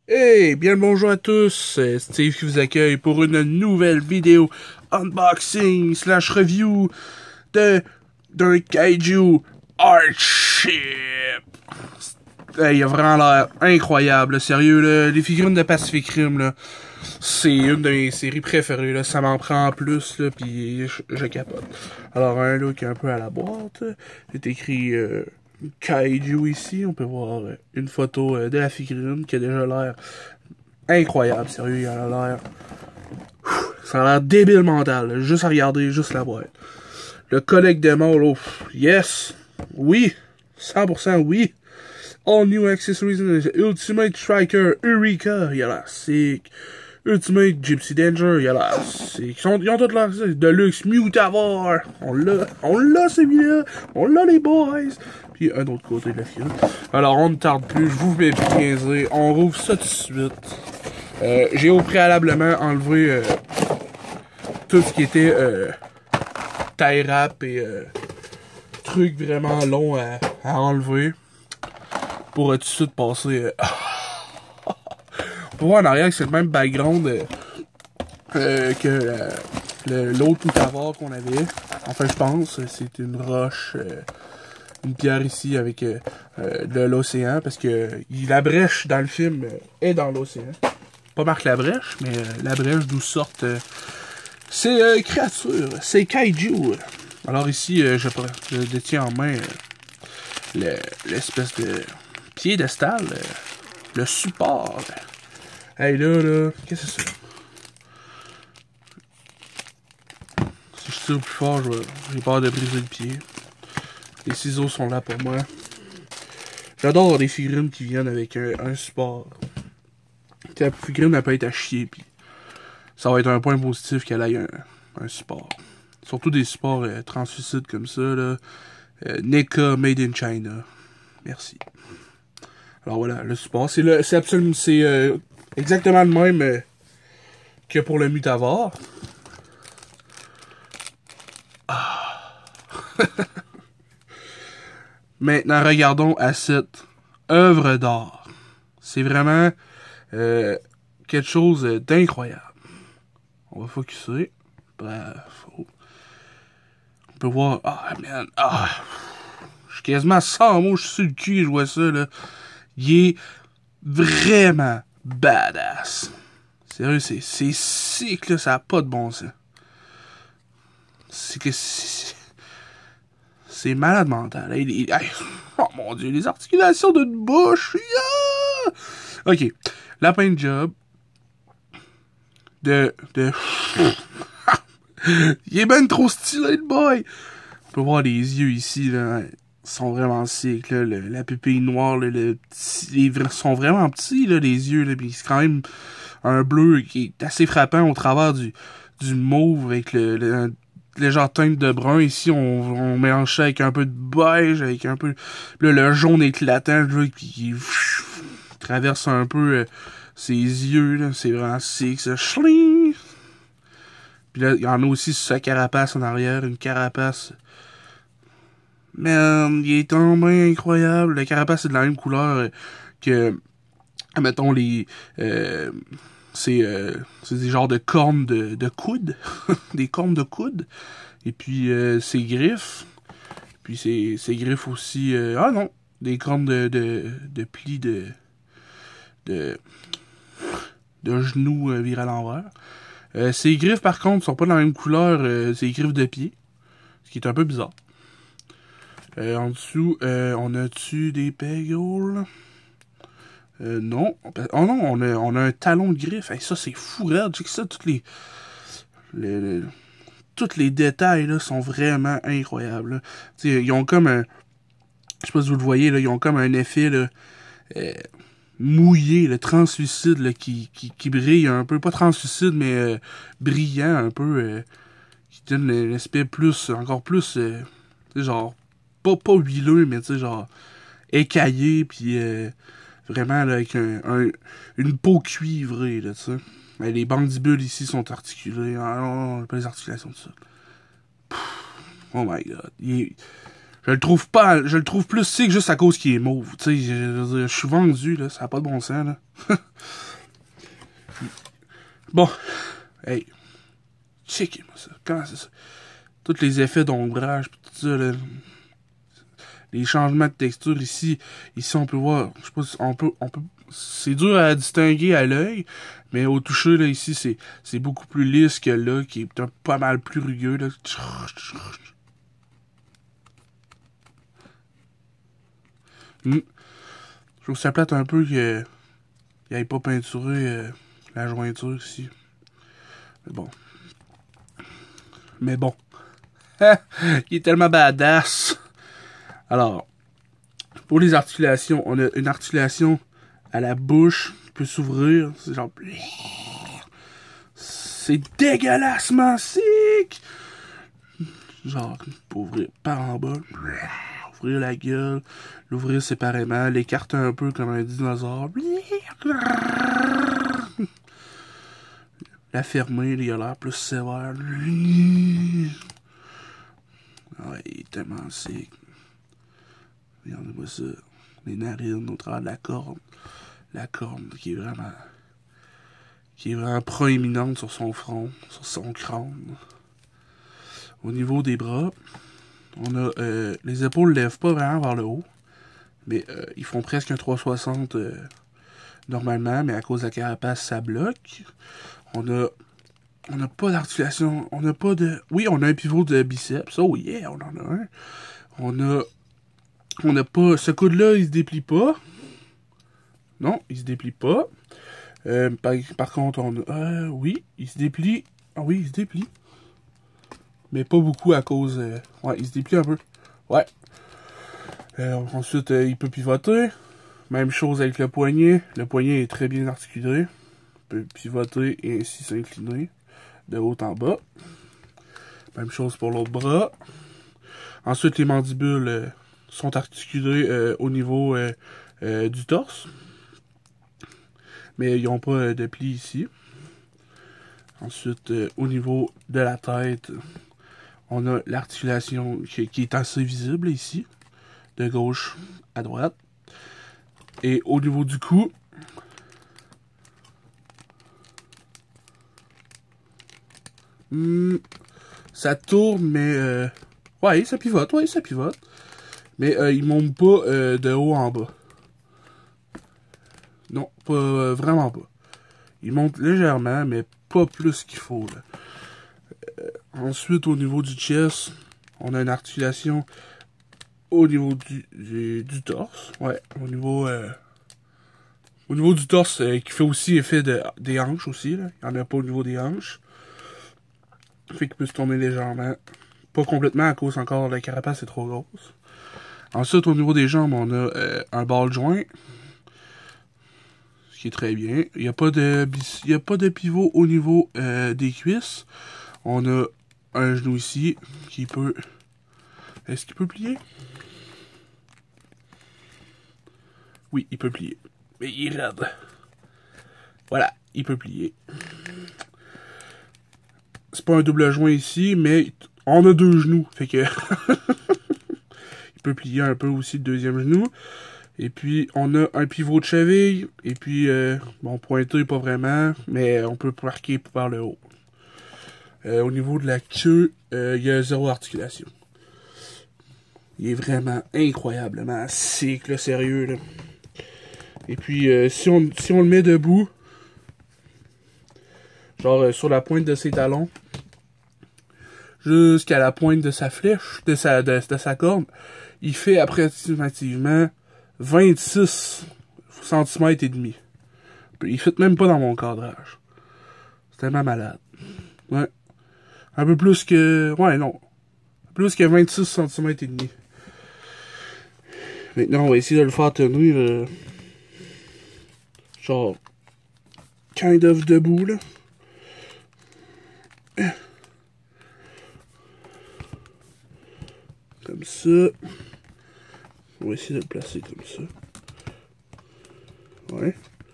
Hey, bien le bonjour à tous, c'est Steve qui vous accueille pour une nouvelle vidéo unboxing slash review d'un Kaiju Hardship. Hey, il a vraiment l'air incroyable, là, sérieux, là, les figurines de Pacific Rim, là, c'est une de mes séries préférées, là, ça m'en prend en plus, là, pis je capote. Alors, un look un peu à la boîte, c'est écrit Kaiju ici, on peut voir une photo de la figurine qui a déjà l'air incroyable, sérieux, il a l'air... Ça a l'air débile mental, là, juste à regarder, juste la boîte. Le codec démon, là, yes, oui, 100% oui. All new accessories, Ultimate Striker, Eureka, il a l'air sick. Ultimate Gypsy Danger, il a l'air sick. Ils ont tous l'air sick. Deluxe Mutavar, on l'a celui-là, on l'a les boys. Puis un autre côté de la file. Alors on ne tarde plus, je vous fais plus niaiser, on rouvre ça tout de suite. J'ai au préalablement enlevé tout ce qui était tie wrap et trucs vraiment longs à enlever. Pour tout de suite passer... Pour voir en arrière que c'est le même background que l'autre Mutavar qu'on avait. Enfin, je pense, c'est une roche, une pierre ici avec de l'océan, parce que la brèche dans le film est dans l'océan. Pas Marc la brèche, mais la brèche d'où sortent ces créatures, ces kaiju. Alors ici, je détiens en main l'espèce de piédestal, le support. Hey là, qu'est-ce que c'est ça? Si je tire plus fort, j'ai peur de briser le pied. Les ciseaux sont là pour moi. J'adore des figurines qui viennent avec un support. La figurine, elle peut être à chier, puis ça va être un point positif qu'elle ait un support. Surtout des supports translucides comme ça, là. NECA Made in China. Merci. Alors voilà, le support, c'est absolument, exactement le même que pour le Mutavar. Ah. Maintenant, regardons à cette œuvre d'art. C'est vraiment quelque chose d'incroyable. On va focusser. Bref. On peut voir... Ah, man. Ah. Je suis quasiment sans mots. Je suis sur le cul et je vois ça, là. Il est vraiment badass. Sérieux, c'est sick, là. Ça n'a pas de bon sens. C'est malade mental. Oh mon dieu, les articulations d'une bouche. Yeah! Ok. La paint job. Il est ben trop stylé, le boy. On peut voir les yeux ici, là. Ils sont vraiment sick, là. La pupille noire, là, ils sont vraiment petits, là, les yeux, là. Puis c'est quand même un bleu qui est assez frappant au travers du mauve avec le genre teinte de brun. Ici, on mélange ça avec un peu de beige, avec un peu... Là, le jaune éclatant, là, qui traverse un peu ses yeux, là. C'est vraiment sick, ça. Schling! Puis là, il y en a aussi sur sa carapace en arrière, une carapace... Man, il est tombé incroyable. La carapace est de la même couleur que... Mettons, c'est des genres de cornes de coude. Des cornes de coude. Et puis, ses griffes. Puis, ses griffes aussi... ah non! Des cornes de plis de genoux virés à l'envers. Ses griffes, par contre, sont pas de la même couleur. Ses griffes de pied. Ce qui est un peu bizarre. En dessous, on a-tu des peggoles? Non. Oh non, on a un talon de griffe. Hey, ça, c'est fou, regarde. Check ça, tous les détails, là, sont vraiment incroyables. Ils ont comme un... Je sais pas si vous le voyez, là, ils ont comme un effet, là, mouillé, le translucide, là, qui brille un peu. Pas translucide, mais brillant un peu. Qui donne un aspect plus, encore plus, genre, pas huileux, mais tu sais, genre, écaillé, puis vraiment, là, avec une peau cuivrée, là, tu sais. Les bandibules ici sont articulées. Ah non, pas les articulations de ça. Oh my god. Je le trouve plus sick juste à cause qu'il est mauve. Tu sais, je suis vendu, là. Ça n'a pas de bon sens, là. Bon. Hey. Checkez-moi ça. Comment c'est ça? Tous les effets d'ombrage, pis tout ça, là. Les changements de texture ici. Ici, on peut voir. Je sais pas si on peut. C'est dur à distinguer à l'œil. Mais au toucher, là, ici, c'est beaucoup plus lisse que là, qui est pas mal plus rugueux, là. Je trouve ça plate un peu qu'il n'aille pas peinturé la jointure ici. Mais bon. Il est tellement badass. Alors, pour les articulations, on a une articulation à la bouche qui peut s'ouvrir. C'est genre... C'est dégueulassement sick! Genre, pour ouvrir par en bas. Ouvrir la gueule, l'ouvrir séparément, l'écarter un peu comme un dinosaure. La fermer, il a l'air plus sévère. Ouais, il est tellement sick. Regardez-moi ça. Les narines au travers de la corne. La corne qui est vraiment proéminente sur son front, sur son crâne. Au niveau des bras, on a les épaules ne lèvent pas vraiment vers le haut, mais ils font presque un 360 normalement, mais à cause de la carapace, ça bloque. On n'a pas d'articulation, on n'a pas de... Oui, on a un pivot de biceps, oh yeah, on en a un. On n'a pas... Ce coude-là, il se déplie pas. Non, il se déplie pas. Par contre, on a... oui, il se déplie. Ah oui, il se déplie. Mais pas beaucoup à cause... ouais, il se déplie un peu. Ouais. Ensuite, il peut pivoter. Même chose avec le poignet. Le poignet est très bien articulé. Il peut pivoter et ainsi s'incliner de haut en bas. Même chose pour l'autre bras. Ensuite, les mandibules sont articulées au niveau du torse. Mais ils n'ont pas de pli ici. Ensuite, au niveau de la tête, on a l'articulation qui est assez visible ici, de gauche à droite. Et au niveau du cou, ça tourne, mais... ouais, ça pivote, Mais il monte pas de haut en bas. Non, pas vraiment pas. Il monte légèrement, mais pas plus qu'il faut. Là. Ensuite, au niveau du chest, on a une articulation au niveau du torse. Ouais, au niveau du torse, qui fait aussi effet des hanches aussi. Là. Il n'y en a pas au niveau des hanches. Fait qu'il peut se tourner légèrement. Pas complètement à cause encore de la carapace est trop grosse. Ensuite, au niveau des jambes, on a un ball joint. Ce qui est très bien. Il n'y a pas de pivot au niveau des cuisses. On a un genou ici qui peut... Est-ce qu'il peut plier? Oui, il peut plier. Mais il est raide. Voilà, il peut plier. C'est pas un double joint ici, mais on a deux genoux. Fait que... il peut plier un peu aussi le deuxième genou. Et puis, on a un pivot de cheville. Et puis, bon, pointé, pas vraiment. Mais on peut marquer par le haut. Au niveau de la queue, il y a zéro articulation. Il est vraiment incroyablement sick, là, sérieux, là. Et puis, si on le met debout, genre sur la pointe de ses talons, jusqu'à la pointe de sa flèche, de sa corde, il fait approximativement 26 cm et demi. Il ne fit même pas dans mon cadrage. C'est tellement malade. Ouais. Un peu plus que... Ouais, non. Plus que 26 cm et demi. Maintenant, on va essayer de le faire tenir... genre... kind of debout, là. Comme ça. On va essayer de le placer comme ça. Ouais.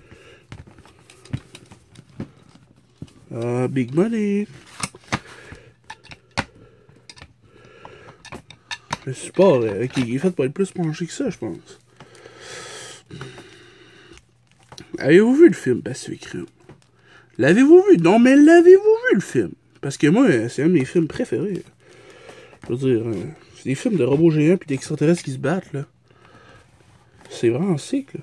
Ah, big money. Le support, ok, il est fait pour être plus penché que ça, je pense. Avez-vous vu le film Pacific Rim? L'avez-vous vu? Non, mais l'avez-vous vu le film? Parce que moi, c'est un de mes films préférés. Je veux dire, c'est des films de robots géants pis d'extraterrestres qui se battent, là. C'est vraiment sick, là.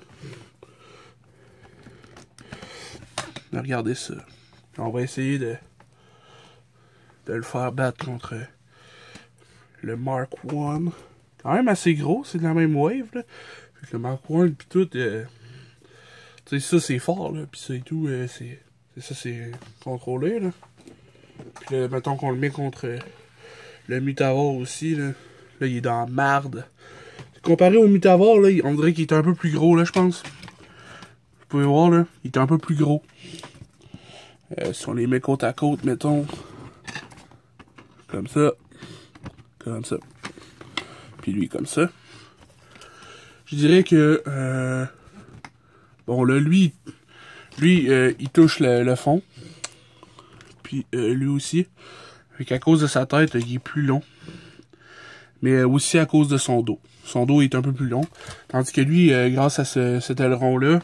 Regardez ça. On va essayer de le faire battre contre le Mark I. Quand même assez gros, c'est de la même wave, là. Fait que le Mark I pis tout, tu sais, ça c'est fort, là. Pis ça et tout, c'est contrôlé, là. Puis là, mettons qu'on le met contre le Mutavore aussi, là. Là, il est dans la marde. Comparé au Mutavore, là, on dirait qu'il est un peu plus gros, là, je pense. Vous pouvez voir, là, il est un peu plus gros. Si on les met côte à côte, mettons. Comme ça. Comme ça. Puis lui, comme ça. Je dirais que... bon, là, lui, il touche le fond. Puis lui aussi. Fait qu'à cause de sa tête, il est plus long. Mais aussi à cause de son dos. Son dos est un peu plus long. Tandis que lui, grâce à cet aileron-là,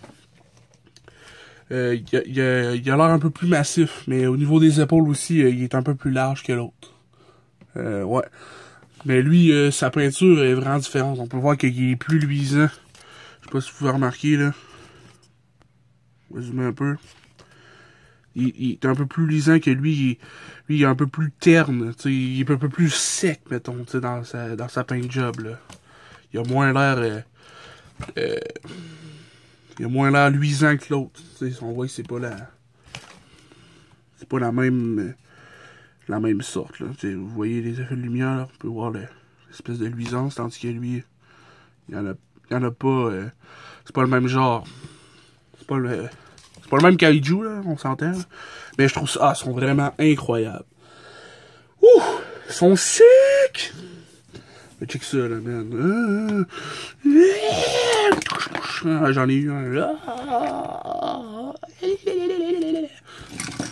il a l'air un peu plus massif. Mais au niveau des épaules aussi, il est un peu plus large que l'autre. Ouais. Mais lui, sa peinture est vraiment différente. On peut voir qu'il est plus luisant. Je sais pas si vous pouvez remarquer, là. Je vais zoomer un peu. Il est un peu plus luisant que lui. Lui, il est un peu plus terne. T'sais, il est un peu plus sec, mettons, dans sa paint job, là. Il a moins l'air... il a moins l'air luisant que l'autre. On voit que c'est pas la même... la même sorte, là. T'sais, vous voyez les effets de lumière, là. On peut voir l'espèce de luisance, tandis que lui, il y en a pas... c'est pas le même genre. C'est pas le même kaiju, là, on s'entend. Mais je trouve ça... Ah, ils sont vraiment incroyables. Ouh! Ils sont sick! Mais check ça, là, man. J'en ai eu un, là.